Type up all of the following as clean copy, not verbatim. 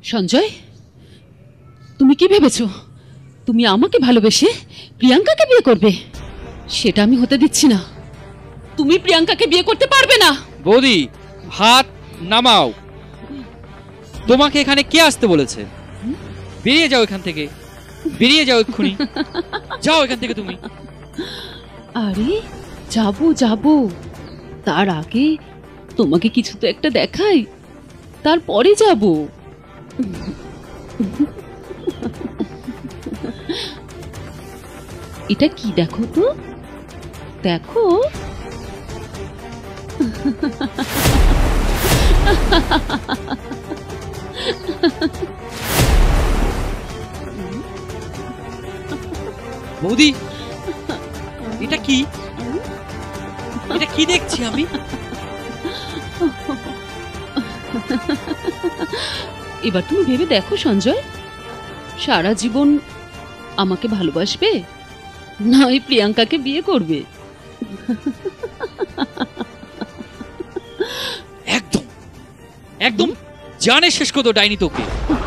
সঞ্জয়, তুমি কি ভেবেছো তুমি আমাকে ভালোবেসে প্রিয়াঙ্কাকে বিয়ে করবে? সেটা আমি হতে দিচ্ছি না। তুমি প্রিয়াঙ্কাকে বিয়ে করতে পারবে না। বৌদি, হাত নামাও। তোমাকে এখানে কে আসতে বলেছে? বেরিয়ে যাও এখান থেকে, বেরিয়ে যাও এক্ষুনি, যাও এখান থেকে তুমি। আরে যাবো যাবো, তার আগে তোমাকে কিছু তো একটা দেখাই, তারপরে যাবো। এটা কি দেখো তো, দেখো। বৌদি, এটা কি? এটা কি দেখছি আমি? এবার তুমি ভেবে দেখো সঞ্জয়, সারা জীবন আমাকে ভালোবাসবে না ওই প্রিয়াঙ্কাকে বিয়ে করবে? একদম একদম জানে শেষ কত ডাইনি তোকে।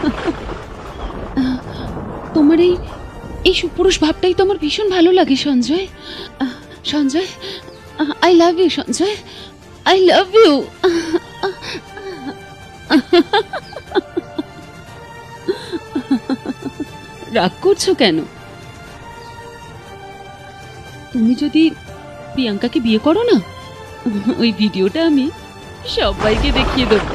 তোমার এই সুপুরুষ ভাবটাই তো আমার ভীষণ ভালো লাগে Sanjay. Sanjay, I love you Sanjay, I love you. রাগ করছো কেন? তুমি যদি প্রিয়াঙ্কাকে বিয়ে করো না, ওই ভিডিওটা আমি সবাইকে দেখিয়ে দেবো।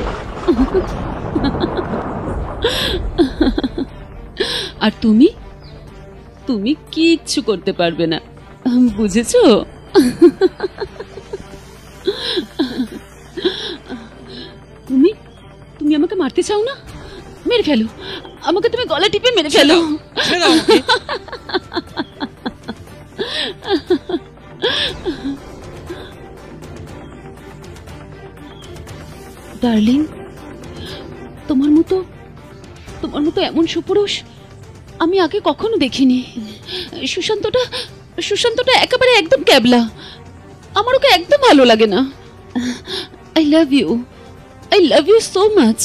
আর তুমি তুমি কিচ্ছু করতে পারবে না, বুঝেছো? তুমি তুমি আমাকে মারতে চাও না? মেরে ফেলো আমাকে, তুমি গলা টিপে মেরে ফেলো। ডার্লিং, তোমার মতো এমন সুপুরুষ আমি আগে কখনো দেখিনি। সুশান্তটা একেবারে একদম ক্যাবলা, আমার ওকে একদম ভালো লাগে না। I love you so much.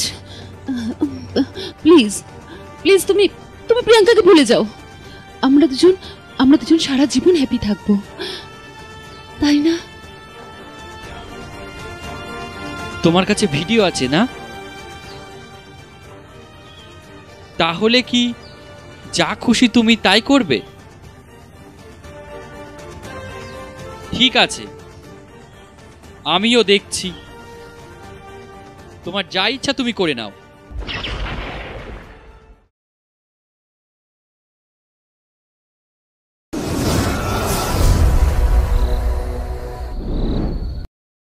Please please তুমি প্রিয়াঙ্কাকে ভুলে যাও। আমরা দুজন সারা জীবন হ্যাপি থাকবো, তাই না? তোমার কাছে ভিডিও আছে না? তাহলে কি যা খুশি তুমি তাই করবে? ঠিক আছে, আমিও দেখছি, তোমার যা ইচ্ছা তুমি করে নাও।